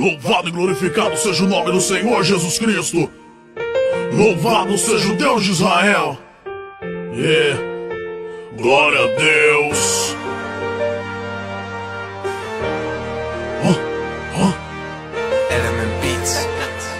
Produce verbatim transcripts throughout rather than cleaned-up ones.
Louvado e glorificado seja o nome do Senhor Jesus Cristo. Louvado seja o Deus de Israel. Yeah. Glória a Deus. Oh, oh. Element Beats.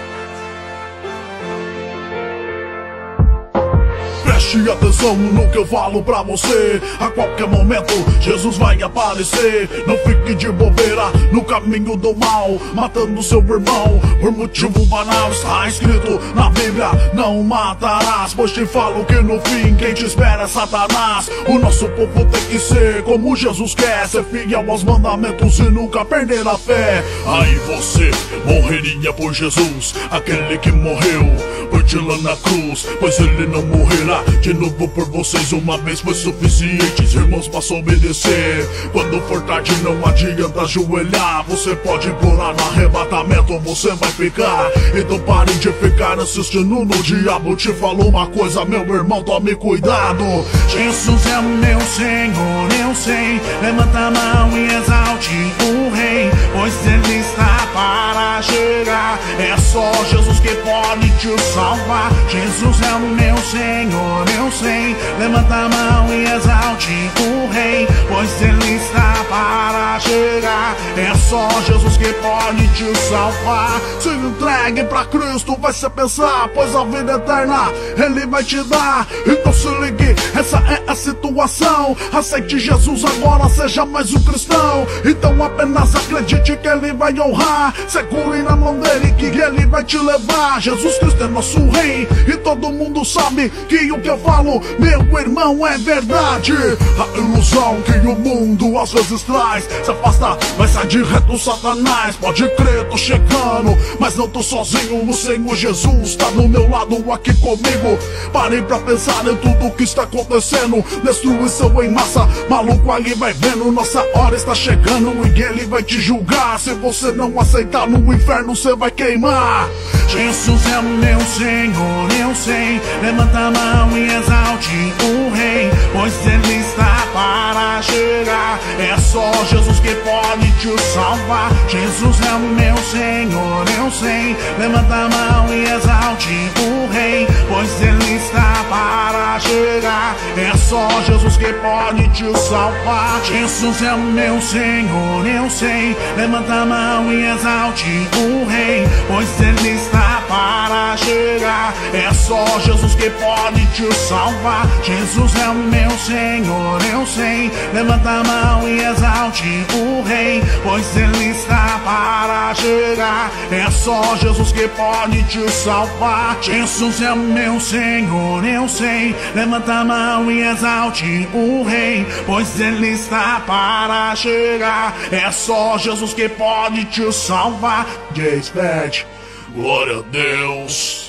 Preste atenção no que eu falo pra você. A qualquer momento Jesus vai aparecer. Não fique de bobeira no caminho do mal, matando seu irmão por motivo banal. Está escrito na Bíblia: não matarás, pois te falo que no fim quem te espera é Satanás. O nosso povo tem que ser como Jesus quer, ser fiel aos mandamentos e nunca perder a fé. Aí você morreria por Jesus, aquele que morreu por ti lá na cruz, pois ele não morrerá de novo por vocês. Uma vez foi suficiente, irmãos, para obedecer. Quando for tarde não adianta ajoelhar. Você pode implorar no arrebatamento ou você vai ficar. Então pare de ficar assistindo no diabo. Te falou uma coisa, meu irmão, tome cuidado. Jesus é o meu Senhor, eu sei. Levanta a mão e exalte o Rei, pois ele está para chegar. É só Jesus que pode te salvar. Jesus é o meu Senhor, eu sei. Levanta a mão e exalte o Rei, pois ele está para chegar. É só Jesus que pode te salvar. Se entregue pra Cristo, vai se pensar, pois a vida eterna ele vai te dar. Então se ligue, essa é a situação. Aceite Jesus agora, seja mais um cristão. Então apenas acredite que ele vai honrar. Segure na mão dele que ele vai te levar. Jesus Cristo é nosso rei e todo mundo sabe que o que eu falo, meu irmão, é verdade. A ilusão que o mundo às vezes traz, se afasta, vai sair de reto Satanás. Pode crer, tô chegando, mas não tô sozinho. O Senhor Jesus tá do meu lado aqui comigo. Parei pra pensar em tudo que está acontecendo. Destruição em massa, maluco ali vai vendo. Nossa hora está chegando e ele vai te julgar. Se você não aceitar, no inferno você vai queimar. Jesus é o meu Senhor, eu sei. Levanta a mão e exalte o Rei, pois ele está para chegar. É só Jesus que pode te salvar. Jesus é o meu Senhor, eu sei. Levanta a mão e exalte o Rei, pois ele está para chegar. É só Jesus que pode te salvar. Jesus é o meu Senhor, eu sei. Levanta a mão e exalte o Rei, pois ele está para chegar. É só Jesus que pode te salvar. Jesus é o meu Senhor, eu sei. Levanta a mão e exalte o Rei, pois ele está para chegar. É só Jesus que pode te salvar. Jesus é o meu Senhor, eu sei. Levanta a mão e exalte o Rei, pois ele está para chegar. É só Jesus que pode te salvar. J-Spad, glória a Deus.